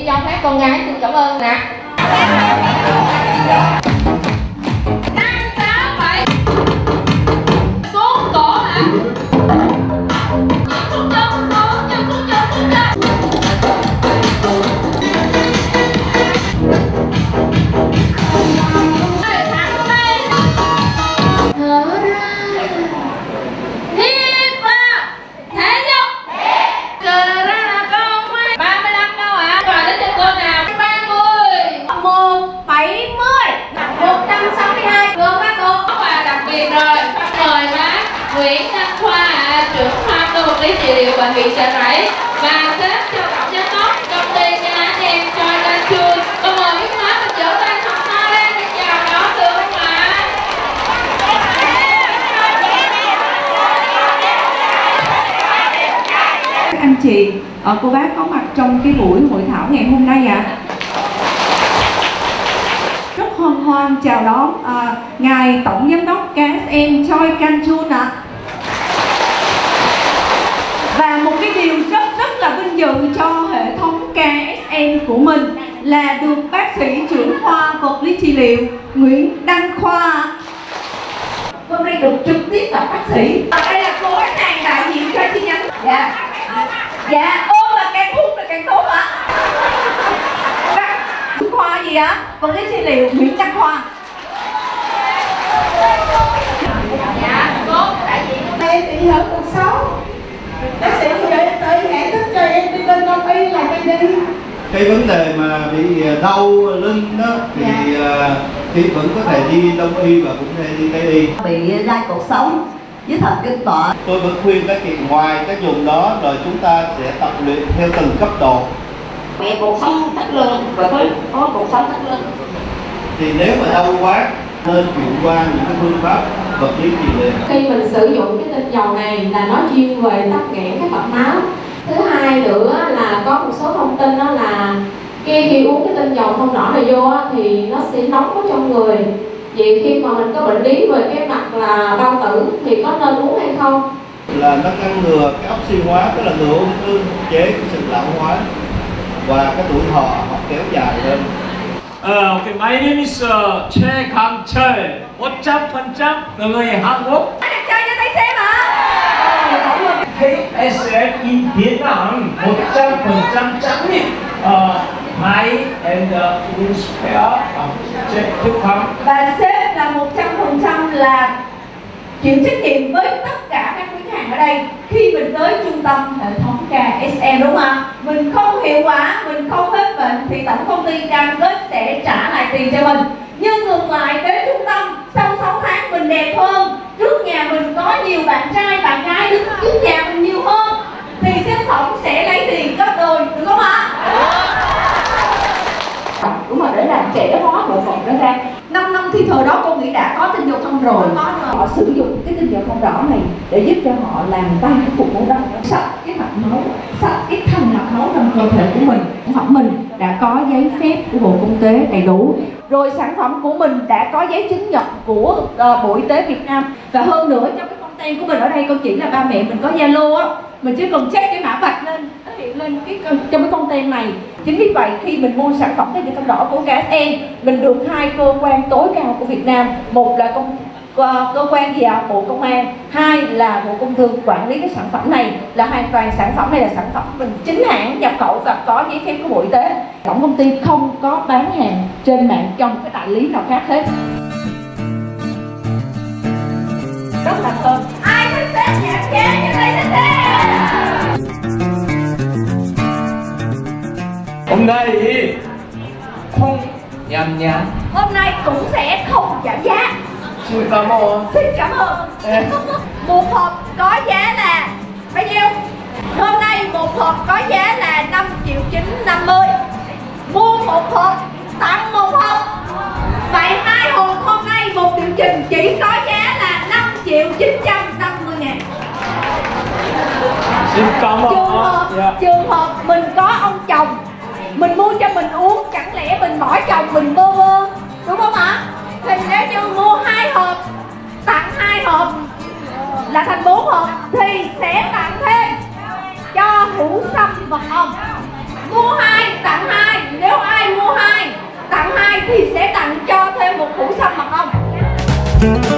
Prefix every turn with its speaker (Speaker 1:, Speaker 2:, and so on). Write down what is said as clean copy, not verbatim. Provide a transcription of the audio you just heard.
Speaker 1: dòng hát con gái. Xin cảm ơn nè. 5, 6, 7 xuống cổ hả? Xuống chân, xuống chân. Nguyễn Đăng Khoa, trưởng khoa cơ vật lý trị liệu bệnh viện Chợ Rẫy và sếp cho cậu giám đốc công ty nhà anh em Choi Can-chun. Con mời Viết Hóa mình trở tay thật to lên để chào đón được không ạ?
Speaker 2: Các anh chị, cô bác có mặt trong cái buổi hội thảo ngày hôm nay ạ. Rất hân hoan chào đón ngài tổng giám đốc KSM Choi Can-chun ạ. Và một cái điều rất là vinh dự cho hệ thống KSM của mình là được bác sĩ trưởng khoa vật lý trị liệu Nguyễn Đăng Khoa hôm nay được trực tiếp gặp bác sĩ. Đây là cô khách hàng đại diện cho chi nhánh. Dạ, mà càng hút là càng tốt ạ. Trưởng khoa gì ạ? Vật lý trị liệu Nguyễn Đăng Khoa.
Speaker 1: Dạ, cô đại diện.
Speaker 3: Em bị hở cuộc sống. Bác sĩ gửi tới hẹn thức cho em đi bên Đông y là em đi.
Speaker 4: Cái vấn đề mà bị đau lưng đó thì vẫn có thể đi Đông y và cũng thể đi Tây y.
Speaker 5: Bị lai cột sống với thần kinh tọa.
Speaker 4: Tôi vẫn khuyên các chị ngoài cái dùng đó rồi chúng ta sẽ tập luyện theo từng cấp độ.
Speaker 1: Mẹ cột sống thắt lưng và có cột sống thắt lưng.
Speaker 4: Thì nếu mà đau quá nên chuyển qua những cái phương pháp vật lý trị liệu.
Speaker 6: Khi mình sử dụng cái tinh dầu này là nó chuyên về tắc nghẽn cái mạch máu. Thứ hai nữa là có một số thông tin đó là khi uống cái tinh dầu không rõ này vô thì nó sẽ nóng ở trong người. Vậy khi mà mình có bệnh lý về cái mặt là bao tử thì có nên uống hay không?
Speaker 4: Là nó ngăn ngừa cái oxy hóa, tức là ngừa ung thư, chế cái sự lão hóa và cái tuổi thọ họ kéo dài lên.
Speaker 7: Okay, my name is Choi Kang-chul. 100% người Hàn Quốc.
Speaker 2: Anh chơi cho tay xem hả?
Speaker 7: KSM in Vietnam 100% trang bị máy and wheelchair trực thăng.
Speaker 2: Và sếp là 100% là chịu trách nhiệm với tất cả các khách hàng ở đây. Khi mình tới trung tâm hệ thống KSM đúng không ạ? Mình không hiệu quả, mình không hết bệnh thì tổng công ty cam kết sẽ trả lại tiền cho mình. Nhưng ngược lại đến trung tâm sau 6 tháng mình đẹp hơn, trước nhà mình có nhiều bạn trai, bạn gái đứng trước nhà mình nhiều hơn thì sản phẩm sẽ lấy tiền gấp đôi, được không ạ? Đúng rồi, để làm trẻ hóa bộ phận đó ra. 5 năm thì thời đó cô nghĩ đã có tinh dầu thông rồi. Họ sử dụng cái tinh dầu thông đỏ này để giúp cho họ làm tan cái cục máu đông, sạch cái mạch máu, sạch cái thành mạch máu trong cơ thể của mình. Sản phẩm mình đã có giấy phép của Bộ Công Tế đầy đủ. Rồi sản phẩm của mình đã có giấy chứng nhận của Bộ Y tế Việt Nam. Và hơn nữa trong cái content của mình ở đây con chỉ là ba mẹ mình có Zalo á, mình chỉ cần check cái mã vạch lên, nó hiện lên trong cái content này. Chính vì vậy khi mình mua sản phẩm tinh dầu thông đỏ của KSM, mình được 2 cơ quan tối cao của Việt Nam. Một là cơ quan gì ạ? Bộ Công an. 2 là Bộ Công Thương quản lý cái sản phẩm này. Là hoàn toàn sản phẩm này là sản phẩm mình chính hãng nhập khẩu và có giấy phép của Bộ Y tế. Tổng công ty không có bán hàng trên mạng trong cái đại lý nào khác hết. Rất là thơm. Ai thích xếp nhạc chế như đây thích thế.
Speaker 7: Hôm nay không nhảm nhảm.
Speaker 2: Hôm nay cũng sẽ không giảm giá.
Speaker 7: Xin cảm ơn.
Speaker 2: Xin cảm ơn. Một hộp có giá là bao nhiêu? Hôm nay một hộp có giá là 5.950. Mua một hộp tặng một hộp. Vậy 2 hộp hôm nay một điều chỉnh chỉ có giá là 5.950.000.
Speaker 7: Xin cảm ơn.
Speaker 2: Trường hợp mình có ông chồng, mình mua cho mình uống, chẳng lẽ mình bỏ chồng mình bơ vơ, đúng không ạ? Thì nếu như mua 2 hộp tặng 2 hộp là thành 4 hộp thì sẽ tặng thêm cho hũ sâm mật ong. Mua 2 tặng 2 thì sẽ tặng cho thêm một hũ xăm mật ong.